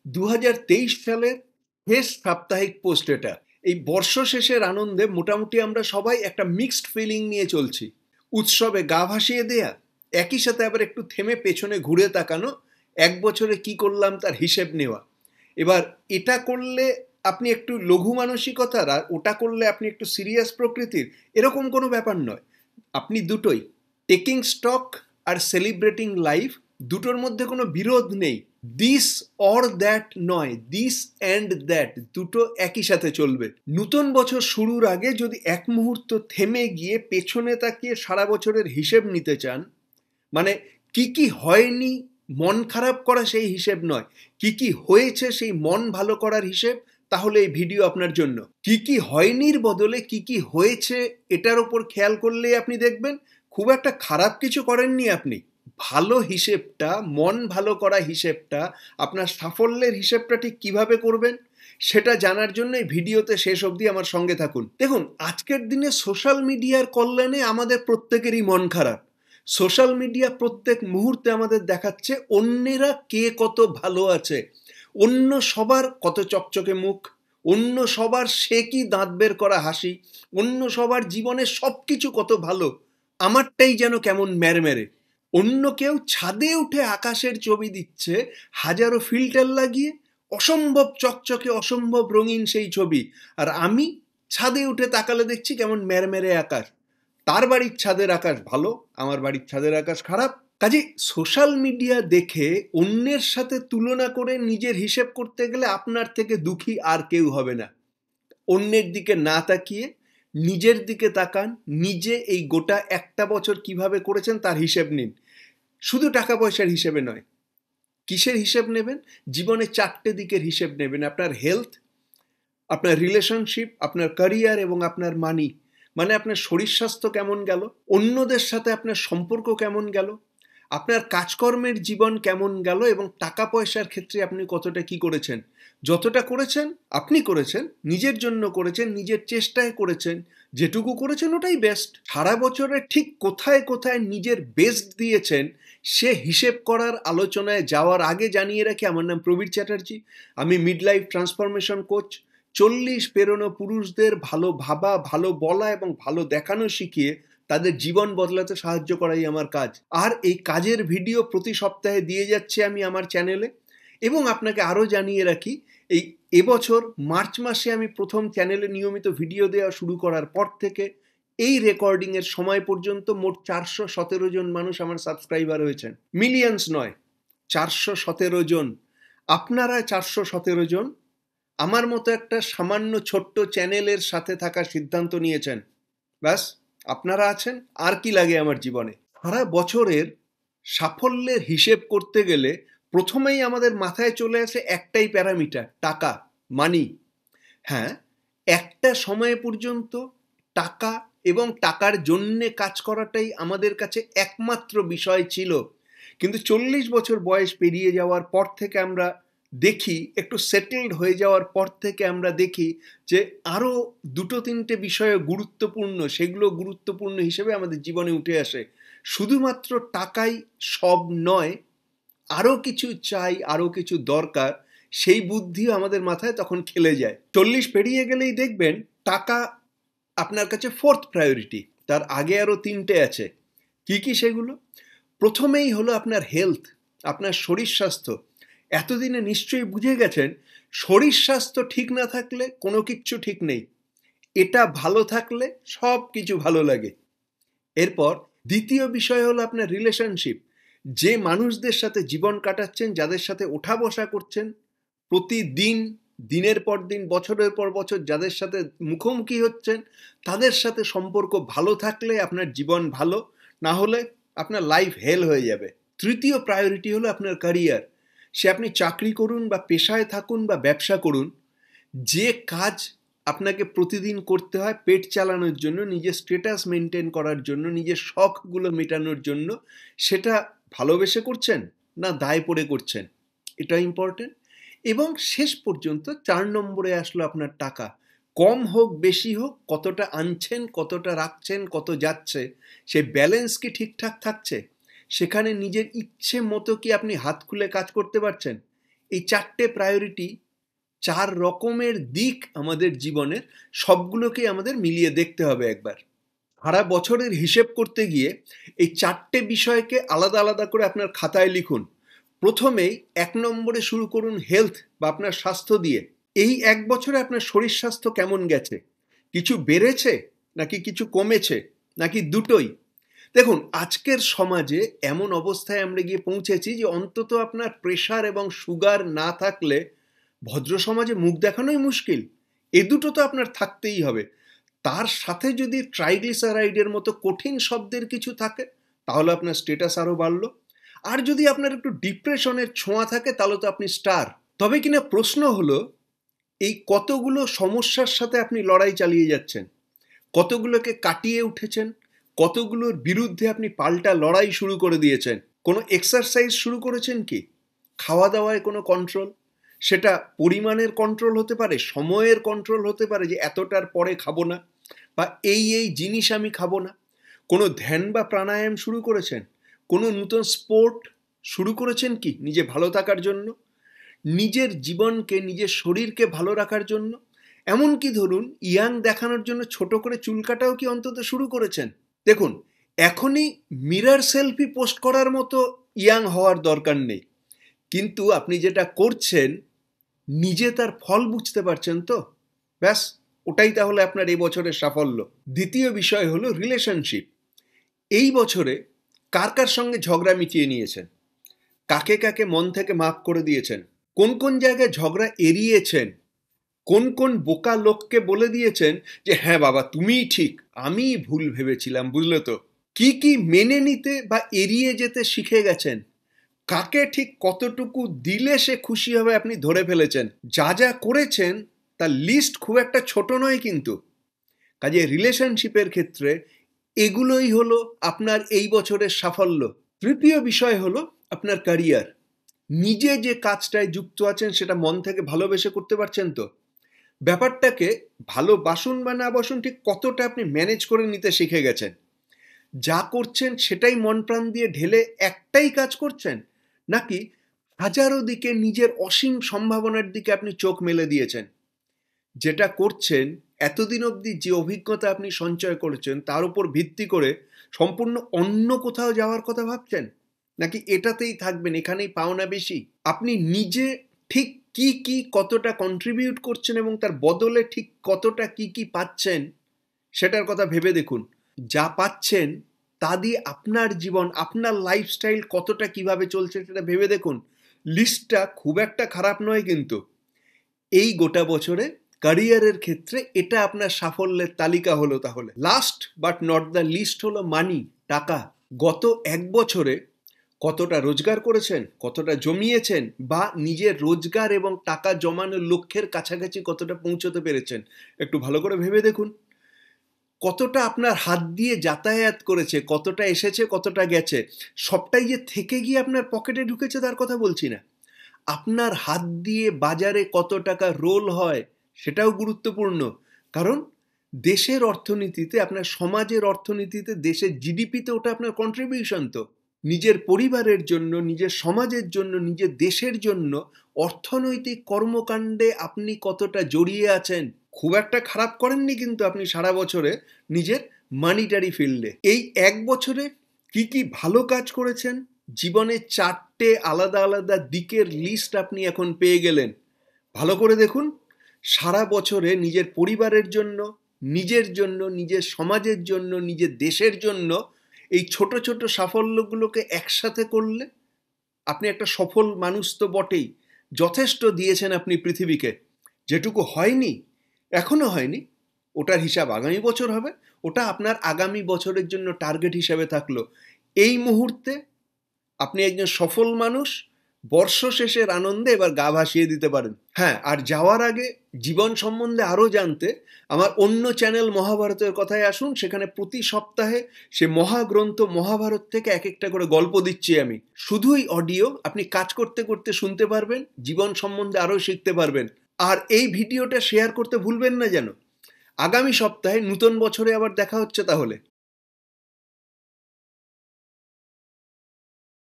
2023 সালের শেষ সাপ্তাহিক পোস্ট এটা। এই বর্ষ শেষের আনন্দে মোটামুটি আমরা সবাই একটা মিক্সড ফিলিং নিয়ে চলছি। উৎসবে গা ভাসিয়ে দেয়া, একই সাথে আবার একটু থেমে পেছনে ঘুরে তাকানো, এক বছরে কি করলাম তার হিসেব নেওয়া। এবার এটা করলে আপনি একটু লঘু মানসিকতার, আর ওটা করলে আপনি একটু সিরিয়াস প্রকৃতির, এরকম কোনো ব্যাপার নয়। আপনি দুটোই, টেকিং স্টক আর সেলিব্রেটিং লাইফ, দুটোর মধ্যে কোনো বিরোধ নেই। দিস অর দ্যাট নয়, দিস অ্যান্ড দ্যাট দুটো একই সাথে চলবে। নতুন বছর শুরুর আগে যদি এক মুহূর্ত থেমে গিয়ে পেছনে তাকিয়ে সারা বছরের হিসেব নিতে চান, মানে কি কি হয়নি মন খারাপ করা সেই হিসেব নয়, কি কি হয়েছে সেই মন ভালো করার হিসেব, তাহলে এই ভিডিও আপনার জন্য। কি কি হয়নির বদলে কি কি হয়েছে এটার উপর খেয়াল করলেই আপনি দেখবেন খুব একটা খারাপ কিছু করেননি আপনি। ভালো হিসেবটা, মন ভালো করা হিসেবটা, আপনার সাফল্যের হিসেবটা ঠিক কিভাবে করবেন সেটা জানার জন্য এই ভিডিওতে শেষ অবধি আমার সঙ্গে থাকুন। দেখুন, আজকের দিনে সোশ্যাল মিডিয়ার কল্যাণে আমাদের প্রত্যেকেরই মন খারাপ। সোশ্যাল মিডিয়া প্রত্যেক মুহূর্তে আমাদের দেখাচ্ছে অন্যেরা কে কত ভালো আছে, অন্য সবার কত চকচকে মুখ, অন্য সবার সে কি দাঁত বের করা হাসি, অন্য সবার জীবনে সব কিছু কত ভালো, আমারটাই যেন কেমন ম্যারমেরে। অন্য কেউ ছাদে উঠে আকাশের ছবি দিচ্ছে হাজারো ফিল্টার লাগিয়ে, অসম্ভব চকচকে অসম্ভব রঙিন সেই ছবি, আর আমি ছাদে উঠে তাকালে দেখছি কেমন ম্যারমেরে আকাশ। তার বাড়ির ছাদের আকাশ ভালো, আমার বাড়ির ছাদের আকাশ খারাপ। কাজে সোশ্যাল মিডিয়া দেখে অন্যের সাথে তুলনা করে নিজের হিসেব করতে গেলে আপনার থেকে দুঃখী আর কেউ হবে না। অন্যের দিকে না তাকিয়ে নিজের দিকে তাকান, নিজে এই গোটা একটা বছর কিভাবে করেছেন তার হিসেব নিন। শুধু টাকা পয়সার হিসেবে নয়, কিসের হিসেব নেবেন? জীবনে 4টে দিকের হিসেব নেবেন। আপনার হেলথ, আপনার রিলেশনশিপ, আপনার ক্যারিয়ার এবং আপনার মানি। মানে আপনার শরীর স্বাস্থ্য কেমন গেল, অন্যদের সাথে আপনার সম্পর্ক কেমন গেল, আপনার কাজকর্মের জীবন কেমন গেল, এবং টাকা পয়সার ক্ষেত্রে আপনি কতটা কি করেছেন। যতটা করেছেন আপনি করেছেন, নিজের জন্য করেছেন, নিজের চেষ্টায় করেছেন, যেটুকু করেছেন ওটাই বেস্ট। সারা বছরে ঠিক কোথায় কোথায় নিজের বেস্ট দিয়েছেন সে হিসেব করার আলোচনায় যাওয়ার আগে জানিয়ে রাখি, আমার নাম প্রবীর চ্যাটার্জি। আমি মিড লাইফ ট্রান্সফরমেশন কোচ। 40 পেরোনো পুরুষদের ভালো ভাবা, ভালো বলা এবং ভালো দেখানো শিখিয়ে তাদের জীবন বদলাতে সাহায্য করাই আমার কাজ। আর এই কাজের ভিডিও প্রতি সপ্তাহে দিয়ে যাচ্ছি আমি আমার চ্যানেলে। এবং আপনাকে আরও জানিয়ে রাখি, এবছর মার্চ মাসে আমি প্রথম চ্যানেলে নিয়মিত ভিডিও দেওয়া শুরু করার পর থেকে এই রেকর্ডিংয়ের সময় পর্যন্ত মোট 417 জন মানুষ আমার সাবস্ক্রাইবার হয়েছেন। মিলিয়ন্স নয়, 417 জন। আপনারা 417 জন আমার মতো একটা সামান্য ছোট্ট চ্যানেলের সাথে থাকার সিদ্ধান্ত নিয়েছেন। ব্যাস, আপনারা আছেন, আর কি লাগে আমার জীবনে। সারা বছরের সাফল্যের হিসেব করতে গেলে প্রথমেই আমাদের মাথায় চলে আসে একটাই প্যারামিটার, টাকা, মানি। হ্যাঁ, একটা সময় পর্যন্ত টাকা এবং টাকার জন্যে কাজ করাটাই আমাদের কাছে একমাত্র বিষয় ছিল। কিন্তু 40 বছর বয়স পেরিয়ে যাওয়ার পর থেকে আমরা দেখি, একটু সেটেলড হয়ে যাওয়ার পর থেকে আমরা দেখি যে আরও 2-3টে বিষয় গুরুত্বপূর্ণ, সেগুলো গুরুত্বপূর্ণ হিসেবে আমাদের জীবনে উঠে আসে। শুধুমাত্র টাকাই সব নয়, আরও কিছু চাই, আরও কিছু দরকার, সেই বুদ্ধিও আমাদের মাথায় তখন খেলে যায়। 40 পেরিয়ে গেলেই দেখবেন টাকা আপনার কাছে 4th প্রায়োরিটি, তার আগে আরও 3টে আছে। কি কি সেগুলো? প্রথমেই হলো আপনার হেলথ, আপনার শরীর স্বাস্থ্য। এতদিনে নিশ্চয়ই বুঝে গেছেন, শরীর স্বাস্থ্য ঠিক না থাকলে কোনো কিচ্ছু ঠিক নেই। এটা ভালো থাকলে সব কিছু ভালো লাগে। এরপর দ্বিতীয় বিষয় হলো আপনার রিলেশনশিপ। যে মানুষদের সাথে জীবন কাটাচ্ছেন, যাদের সাথে ওঠা বসা করছেন প্রতিদিন, দিনের পর দিন, বছরের পর বছর, যাদের সাথে মুখোমুখি হচ্ছেন, তাদের সাথে সম্পর্ক ভালো থাকলে আপনার জীবন ভালো, না হলে আপনার লাইফ হেল হয়ে যাবে। তৃতীয় প্রায়োরিটি হলো আপনার ক্যারিয়ার। সে আপনি চাকরি করুন বা পেশায় থাকুন বা ব্যবসা করুন, যে কাজ আপনাকে প্রতিদিন করতে হয় পেট চালানোর জন্য, নিজের স্ট্যাটাস মেনটেন করার জন্য, নিজের শখগুলো মেটানোর জন্য, সেটা ভালোবেসে করছেন না দায় পড়ে করছেন, এটা ইম্পর্টেন্ট। এবং শেষ পর্যন্ত 4 নম্বরে আসলো আপনার টাকা। কম হোক বেশি হোক, কতটা আনছেন, কতটা রাখছেন, কত যাচ্ছে, সেই ব্যালেন্স কি ঠিকঠাক থাকছে? সেখানে নিজের ইচ্ছে মতো কি আপনি হাত খুলে কাজ করতে পারছেন? এই 4টে প্রায়োরিটি, 4 রকমের দিক আমাদের জীবনের, সবগুলোকে আমাদের মিলিয়ে দেখতে হবে একবার। সারা বছরের হিসেব করতে গিয়ে এই 4টে বিষয়কে আলাদা আলাদা করে আপনার খাতায় লিখুন। প্রথমেই 1 নম্বরে শুরু করুন হেলথ বা আপনার স্বাস্থ্য দিয়ে। এই 1 বছরে আপনার শরীর স্বাস্থ্য কেমন গেছে? কিছু বেড়েছে নাকি কিছু কমেছে নাকি দুটোই? দেখুন, আজকের সমাজে এমন অবস্থায় আমরা গিয়ে পৌঁছেছি যে অন্তত আপনার প্রেশার এবং সুগার না থাকলে ভদ্র সমাজে মুখ দেখানোই মুশকিল। এ দুটো তো আপনার থাকতেই হবে। তার সাথে যদি ট্রাইগ্লিসারাইডের মতো কঠিন শব্দের কিছু থাকে তাহলে আপনার স্ট্যাটাস আরও বাড়ল। আর যদি আপনার একটু ডিপ্রেশনের ছোঁয়া থাকে তাহলে তো আপনি স্টার। তবে কিনা প্রশ্ন হলো, এই কতগুলো সমস্যার সাথে আপনি লড়াই চালিয়ে যাচ্ছেন, কতগুলোকে কাটিয়ে উঠেছেন, কতগুলোর বিরুদ্ধে আপনি পাল্টা লড়াই শুরু করে দিয়েছেন। কোনো এক্সারসাইজ শুরু করেছেন কি? খাওয়া দাওয়ায় কোনো কন্ট্রোল, সেটা পরিমাণের কন্ট্রোল হতে পারে, সময়ের কন্ট্রোল হতে পারে যে এতটার পরে খাবো না, বা এই জিনিস আমি খাবো না। কোনো ধ্যান বা প্রাণায়াম শুরু করেছেন? কোনো নতুন স্পোর্ট শুরু করেছেন কি নিজে ভালো থাকার জন্য, নিজের জীবনকে, নিজের শরীরকে ভালো রাখার জন্য? এমনকি ধরুন ইয়াং দেখানোর জন্য ছোট করে চুল কাটাও কি অন্তত শুরু করেছেন? দেখুন, এখনই মিরর সেলফি পোস্ট করার মতো ইয়াং হওয়ার দরকার নেই, কিন্তু আপনি যেটা করছেন নিজে তার ফল বুঝতে পারছেন তো? ব্যাস, ওটাই তাহলে আপনার এই বছরের সাফল্য। দ্বিতীয় বিষয় হলো রিলেশনশিপ। এই বছরে কার কার সঙ্গে ঝগড়া মিটিয়ে নিয়েছেন? কাকে কাকে মন থেকে মাফ করে দিয়েছেন? কোন কোন জায়গায় ঝগড়া এড়িয়েছেন? কোন কোন বোকা লোককে বলে দিয়েছেন যে হ্যাঁ বাবা তুমিই ঠিক, আমিই ভুল ভেবেছিলাম, বুঝলে তো? কি কি মেনে নিতে বা এড়িয়ে যেতে শিখে গেছেন? কাকে ঠিক কতটুকু দিলে সে খুশি হবে আপনি ধরে ফেলেছেন। যা যা করেছেন তার লিস্ট খুব একটা ছোট নয় কিন্তু। কাজে রিলেশনশিপের ক্ষেত্রে এগুলোই হলো আপনার এই বছরের সাফল্য। তৃতীয় বিষয় হলো আপনার ক্যারিয়ার। নিজে যে কাজটায় যুক্ত আছেন সেটা মন থেকে ভালোবেসে করতে পারছেন তো? ব্যাপারটাকে ভালোবাসুন বা না বাসুন ঠিক কতটা আপনি ম্যানেজ করে নিতে শিখে গেছেন? যা করছেন সেটাই মন প্রাণ দিয়ে ঢেলে একটাই কাজ করছেন, নাকি হাজারো দিকে নিজের অসীম সম্ভাবনার দিকে আপনি চোখ মেলে দিয়েছেন? যেটা করছেন এতদিন অবধি যে অভিজ্ঞতা আপনি সঞ্চয় করেছেন তার উপর ভিত্তি করে সম্পূর্ণ অন্য কোথাও যাওয়ার কথা ভাবছেন, নাকি এটাতেই থাকবেন, এখানেই পাওনা বেশি? আপনি নিজে ঠিক কি কি কতটা কন্ট্রিবিউট করছেন এবং তার বদলে ঠিক কতটা কি কি পাচ্ছেন সেটার কথা ভেবে দেখুন। যা পাচ্ছেন তা দিয়ে আপনার জীবন, আপনার লাইফস্টাইল কতটা কিভাবে চলছে সেটা ভেবে দেখুন। লিস্টটা খুব একটা খারাপ নয় কিন্তু। এই গোটা বছরে ক্যারিয়ারের ক্ষেত্রে এটা আপনার সাফল্যের তালিকা হলো। তাহলে last but not the least হলো মানি, টাকা। গত 1 বছরে কতটা রোজগার করেছেন, কতটা জমিয়েছেন, বা নিজের রোজগার এবং টাকা জমানোর লক্ষ্যের কাছাকাছি কতটা পৌঁছতে পেরেছেন একটু ভালো করে ভেবে দেখুন। কতটা আপনার হাত দিয়ে যাতায়াত করেছে, কতটা এসেছে, কতটা গেছে, সবটাই যে থেকে গিয়ে আপনার পকেটে ঢুকেছে তার কথা বলছি না। আপনার হাত দিয়ে বাজারে কত টাকা রোল হয় সেটাও গুরুত্বপূর্ণ। কারণ দেশের অর্থনীতিতে, আপনার সমাজের অর্থনীতিতে, দেশের জিডিপিতে ওটা আপনার কন্ট্রিবিউশন। তো নিজের পরিবারের জন্য, নিজের সমাজের জন্য, নিজের দেশের জন্য অর্থনৈতিক কর্মকাণ্ডে আপনি কতটা জড়িয়ে আছেন। খুব একটা খারাপ করেননি কিন্তু আপনি সারা বছরে নিজের মানিটারি ফিল্ডে। এই 1 বছরে কি কি ভালো কাজ করেছেন, জীবনে 4টে আলাদা আলাদা দিকের লিস্ট আপনি এখন পেয়ে গেলেন। ভালো করে দেখুন, সারা বছরে নিজের পরিবারের জন্য, নিজের জন্য, নিজের সমাজের জন্য, নিজের দেশের জন্য এই ছোট ছোট সাফল্যগুলোকে একসাথে করলে আপনি একটা সফল মানুষ তো বটেই, যথেষ্ট দিয়েছেন আপনি পৃথিবীকে। যেটুকু হয়নি, এখনো হয়নি, ওটার হিসাব আগামী বছর হবে। ওটা আপনার আগামী বছরের জন্য টার্গেট হিসাবে থাকলো। এই মুহূর্তে আপনি একজন সফল মানুষ, বর্ষ শেষের আনন্দে এবার গা ভাসিয়ে দিতে পারেন। হ্যাঁ, আর যাওয়ার আগে জীবন সম্বন্ধে আরও জানতে আমার অন্য চ্যানেল মহাভারতের কথায় আসুন। সেখানে প্রতি সপ্তাহে সে মহাগ্রন্থ মহাভারত থেকে এক একটা করে গল্প দিচ্ছি আমি। শুধুই অডিও, আপনি কাজ করতে করতে শুনতে পারবেন, জীবন সম্বন্ধে আরও শিখতে পারবেন। আর এই ভিডিওটা শেয়ার করতে ভুলবেন না যেন। আগামী সপ্তাহে নতুন বছরে আবার দেখা হচ্ছে তাহলে।